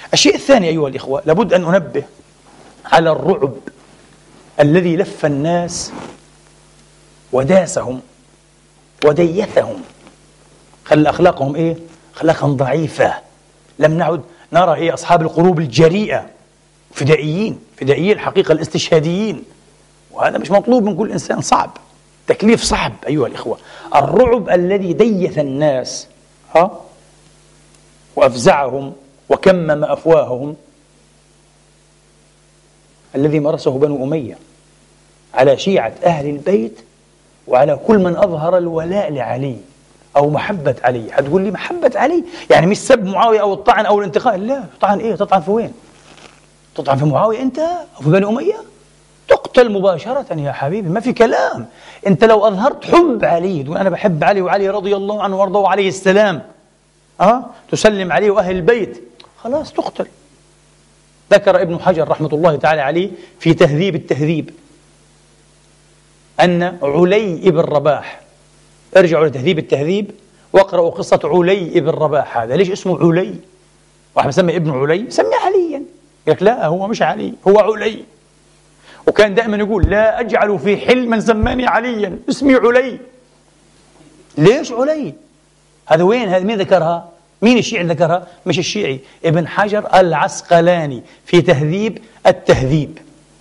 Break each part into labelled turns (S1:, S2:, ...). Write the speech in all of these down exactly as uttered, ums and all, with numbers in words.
S1: الشيء الثاني أيها الإخوة، لابد أن أنبه على الرعب الذي لف الناس وداسهم وديثهم، خلى أخلاقهم إيه؟ أخلاقا ضعيفة. لم نعد نرى إيه أصحاب القلوب الجريئة، فدائيين، فدائيين الحقيقة، الاستشهاديين، وهذا مش مطلوب من كل إنسان، صعب، تكليف صعب أيها الإخوة. الرعب الذي ديث الناس ها وأفزعهم وكمم أفواههم الذي مارسه بنو أمية على شيعة أهل البيت وعلى كل من أظهر الولاء لعلي أو محبة علي. هتقول لي محبة علي يعني مش سب معاوية أو الطعن أو الانتقام؟ لا، طعن إيه؟ تطعن في وين؟ تطعن في معاوية أنت أو في بني أمية؟ تقتل مباشرة يا حبيبي، ما في كلام. أنت لو أظهرت حب علي، تقول أنا بحب علي وعلي رضي الله عنه وارضاه عليه السلام، أه؟ تسلم عليه وأهل البيت، خلاص تقتل. ذكر ابن حجر رحمة الله تعالى عليه في تهذيب التهذيب أن علي بن رباح، ارجعوا لتهذيب التهذيب واقرأوا قصة علي بن رباح. هذا ليش اسمه علي؟ واحد بسمي ابن علي سميه عليا، يقول لا هو مش علي، هو علي. وكان دائما يقول لا أجعل في حل من سماني عليا، اسمي علي. ليش علي؟ هذا وين؟ هذا مين ذكرها؟ مين الشيعي ذكرها؟ مش الشيعي، ابن حجر العسقلاني في تهذيب التهذيب.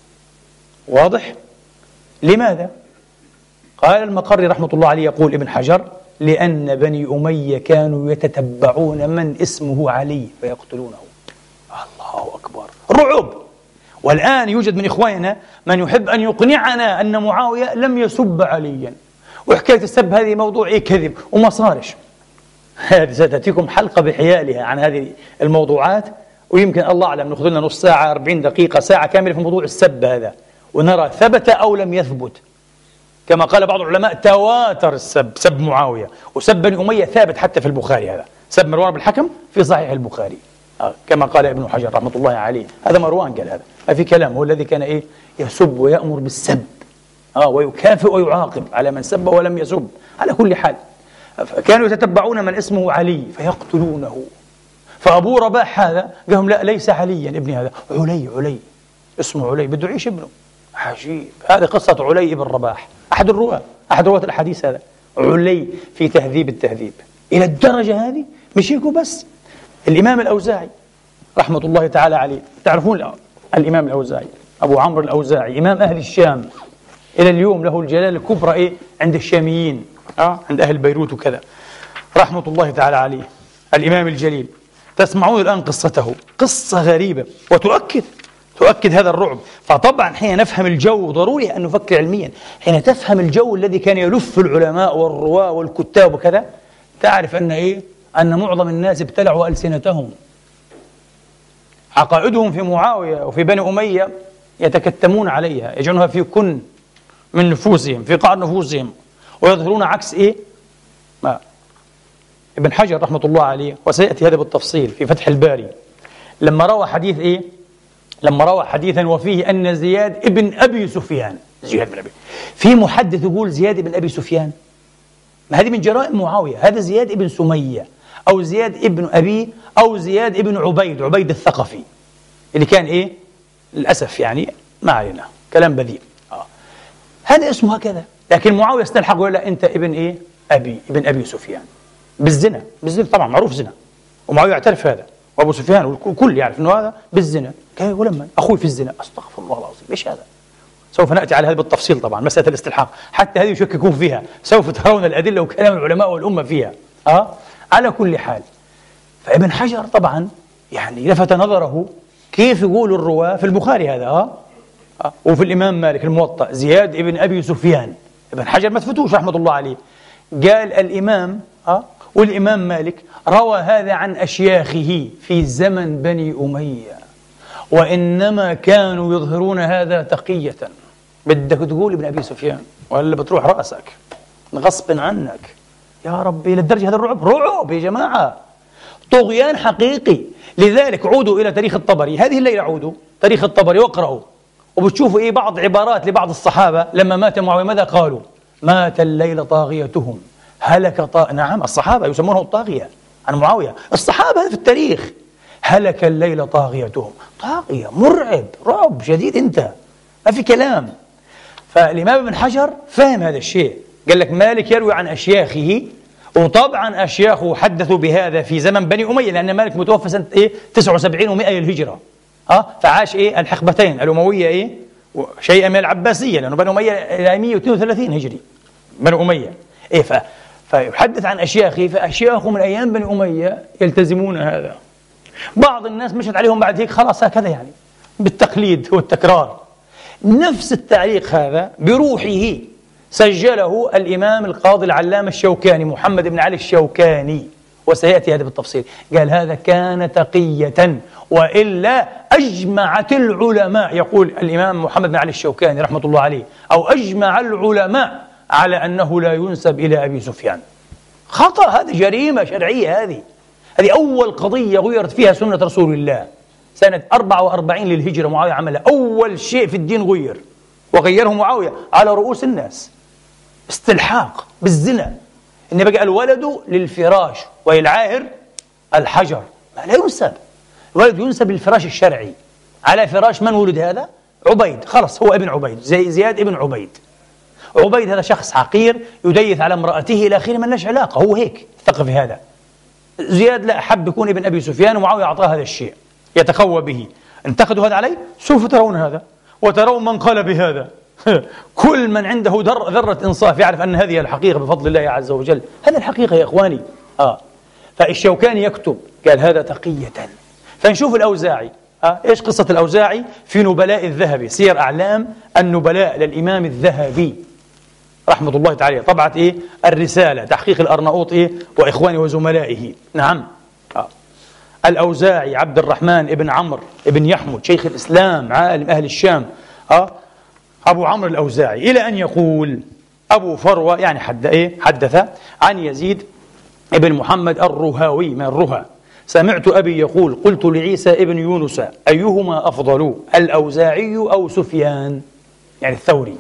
S1: واضح؟ لماذا؟ قال المقري رحمة الله عليه، يقول ابن حجر: لأن بني أمية كانوا يتتبعون من اسمه علي فيقتلونه. الله أكبر، رعب. والآن يوجد من إخواننا من يحب أن يقنعنا أن معاوية لم يسب عليا، وحكاية السب هذه موضوع إيه كذب وما صارش. هذه ستأتيكم حلقة بحيالها عن هذه الموضوعات، ويمكن الله أعلم نأخذ لنا نص ساعة، أربعين دقيقة، ساعة كاملة في موضوع السب هذا، ونرى ثبت أو لم يثبت. كما قال بعض العلماء تواتر السب، سب معاوية وسب بني أمية ثابت حتى في البخاري. هذا سب مروان بن الحكم في صحيح البخاري، آه كما قال ابن حجر رحمة الله عليه. هذا مروان قال، هذا ما في كلام، هو الذي كان إيه يسب ويأمر بالسب، آه ويكافئ ويعاقب على من سب ولم يسب. على كل حال كانوا يتتبعون من اسمه علي فيقتلونه. فأبو رباح هذا قال لهم لا ليس عليا ابني، هذا علي، علي اسمه علي، بده يعيش ابنه. عجيب. هذه قصة علي بن رباح، أحد الرواة، أحد رواة الحديث، هذا علي في تهذيب التهذيب. إلى الدرجة هذه مش هيك بس. الإمام الأوزاعي رحمة الله تعالى عليه، تعرفون الإمام الأوزاعي أبو عمرو الأوزاعي إمام أهل الشام، إلى اليوم له الجلالة الكبرى إيه عند الشاميين، آه عند أهل بيروت وكذا، رحمة الله تعالى عليه، الإمام الجليل. تسمعون الآن قصته، قصة غريبة وتؤكد تؤكد هذا الرعب. فطبعا حين نفهم الجو، ضروري أن نفكر علميا، حين تفهم الجو الذي كان يلف العلماء والرواة والكتاب وكذا، تعرف أن إيه أن معظم الناس ابتلعوا ألسنتهم. عقائدهم في معاوية وفي بني أمية يتكتمون عليها، يجعلونها في كن من نفوسهم، في قعر نفوسهم، ويظهرون عكس إيه ما ابن حجر رحمة الله عليه، وسيأتي هذا بالتفصيل في فتح الباري، لما روى حديث إيه لما روى حديثا وفيه أن زياد ابن أبي سفيان، زياد بن أبي، في محدث يقول زياد بن أبي سفيان، ما هذه من جرائم معاوية، هذا زياد ابن سمية أو زياد ابن أبي أو زياد ابن عبيد، عبيد الثقفي اللي كان إيه للأسف يعني ما علينا كلام بذيء، آه. هذا اسمه هكذا. لكن معاوية استلحق ولا لا، أنت ابن إيه أبي ابن أبي سفيان بالزنا، بالزنا طبعا معروف زنا، ومعاوية يعترف هذا، وأبو سفيان والكل يعرف أنه هذا بالزنا. كيف ولما أخوي في الزنا؟ أستغفر الله العظيم، إيش هذا؟ سوف نأتي على هذا بالتفصيل طبعا، مسألة الاستلحاق حتى هذه يشككون فيها، سوف ترون الأدلة وكلام العلماء والأمة فيها، أه؟ على كل حال، فابن حجر طبعا يعني لفت نظره كيف يقول الرواة في البخاري هذا، أه؟ أه؟ وفي الإمام مالك الموطأ زياد ابن أبي سفيان. ابن حجر ما تفتوش رحمة الله عليه، قال الإمام أه؟ والإمام مالك روى هذا عن أشياخه في زمن بني أمية، وإنما كانوا يظهرون هذا تقية. بدك تقول ابن أبي سفيان ولا بتروح رأسك غصب عنك؟ يا ربي للدرجة هذا الرعب، رعب يا جماعة، طغيان حقيقي. لذلك عودوا إلى تاريخ الطبري، هذه الليلة عودوا تاريخ الطبري واقرأوا، وبتشوفوا إيه بعض عبارات لبعض الصحابة لما مات معاوية ماذا قالوا؟ مات الليل طاغيتهم هلك طا... نعم الصحابة يسمونه الطاغية عن معاوية، الصحابة في التاريخ هلك الليل طاغيتهم. طاغية، مرعب، رعب شديد، انت ما في كلام. فالإمام ابن حجر فهم هذا الشيء، قال لك مالك يروي عن أشياخه، وطبعا أشياخه حدثوا بهذا في زمن بني أمية، لأن مالك متوفى سنة إيه تسعة وسبعين ومئة للهجرة، أه فعاش إيه الحقبتين الأموية إيه وشيئا من العباسية، لأنه بني أمية إلى مئة واثنين وثلاثين هجري بني أمية إيه ف... فيحدث عن أشياخه، فأشياخه من أيام بني أمية يلتزمون هذا. بعض الناس مشت عليهم بعد هيك خلاص هكذا يعني بالتقليد والتكرار. نفس التعليق هذا بروحه سجله الإمام القاضي العلامة الشوكاني محمد بن علي الشوكاني، وسيأتي هذا بالتفصيل. قال هذا كان تقية، وإلا أجمعت العلماء، يقول الإمام محمد بن علي الشوكاني رحمة الله عليه، أو أجمع العلماء على أنه لا ينسب إلى أبي سفيان. خطأ، هذا جريمة شرعية. هذه هذه أول قضية غيرت فيها سنة رسول الله سنة أربعة وأربعين للهجرة. معاوية عملها أول شيء في الدين، غير وغيره معاوية على رؤوس الناس، استلحاق بالزنا، إن بقى الولد للفراش والعاهر الحجر، ما لا ينسب. الولد ينسب للفراش الشرعي. على فراش من ولد هذا؟ عبيد، خلص هو ابن عبيد، زي زياد ابن عبيد. عبيد هذا شخص حقير يديث على امرأته إلى آخره، ما لهش علاقة، هو هيك ثقف هذا. زياد لا، حب يكون ابن أبي سفيان، ومعاوية أعطاه هذا الشيء يتقوى به. انتقدوا هذا عليه، سوف ترون هذا وترون من قال بهذا. كل من عنده در ذرة إنصاف يعرف أن هذه الحقيقة بفضل الله عز وجل. هذه الحقيقة يا إخواني. آه. فالشوكاني يكتب قال هذا تقية. فنشوف الأوزاعي، آه. إيش قصة الأوزاعي في نبلاء الذهبي، سير أعلام النبلاء للإمام الذهبي رحمة الله تعالى، طبعة إيه الرسالة، تحقيق الأرناؤوط إيه وإخوانه وزملائه. نعم. آه. الأوزاعي عبد الرحمن ابن عمرو ابن يحمد شيخ الإسلام عالم أهل الشام، آه. أبو عمرو الأوزاعي، إلى أن يقول أبو فروة يعني حد إيه حدث عن يزيد ابن محمد الرهاوي من الرها، سمعت أبي يقول قلت لعيسى ابن يونس أيهما أفضل الأوزاعي أو سفيان، يعني الثوري،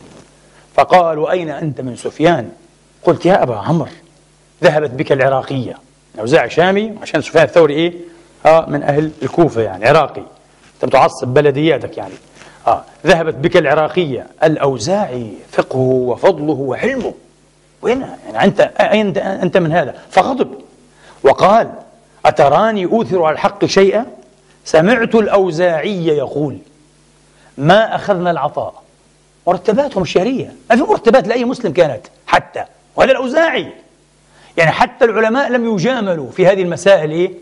S1: فقال وأين أنت من سفيان؟ قلت يا أبا عمرو ذهبت بك العراقية. الأوزاعي شامي، عشان سفيان الثوري إيه آه من أهل الكوفة يعني عراقي، أنت بتعصب بلدياتك يعني. آه ذهبت بك العراقية. الأوزاعي فقهه وفضله وحلمه، وين يعني أنت أنت أنت من هذا؟ فغضب وقال أتراني أوثر على الحق شيئا؟ سمعت الأوزاعي يقول ما أخذنا العطاء، مرتباتهم الشهرية ما في مرتبات لأي مسلم كانت حتى، وهذا الأوزاعي يعني حتى العلماء لم يجاملوا في هذه المسائل إيه؟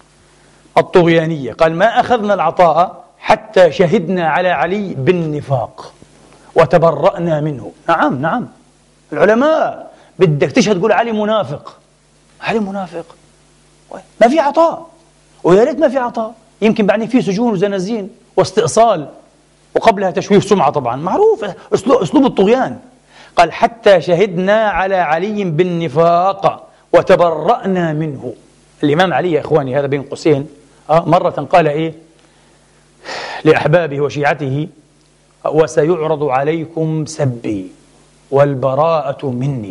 S1: الطغيانية. قال ما أخذنا العطاء حتى شهدنا على علي بالنفاق وتبرأنا منه. نعم نعم، العلماء بدك تشهد تقول علي منافق، علي منافق، ما في عطاء، ويا ريت ما في عطاء، يمكن بعدين في سجون وزنازين واستئصال، وقبلها تشويه سمعة طبعا معروف أسلوب, أسلوب الطغيان. قال حتى شهدنا على علي بالنفاق وتبرأنا منه. الإمام علي يا إخواني هذا بين قوسين آه مرة قال إيه لأحبابه وشيعته وسيعرض عليكم سبي والبراءة مني،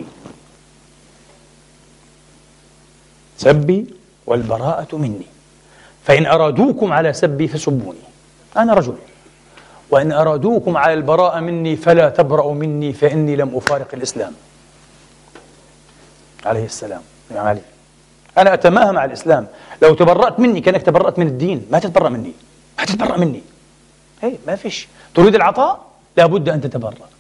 S1: سبي والبراءة مني، فإن أرادوكم على سبي فسبوني أنا رجل، وإن أرادوكم على البراءة مني فلا تبرأوا مني فإني لم أفارق الإسلام. عليه السلام يا علي، أنا أتماهى مع الإسلام، لو تبرأت مني كأنك تبرأت من الدين، ما تتبرأ مني، ما تتبرأ مني. هي ما فيش، تريد العطاء لابد أن تتبرأ.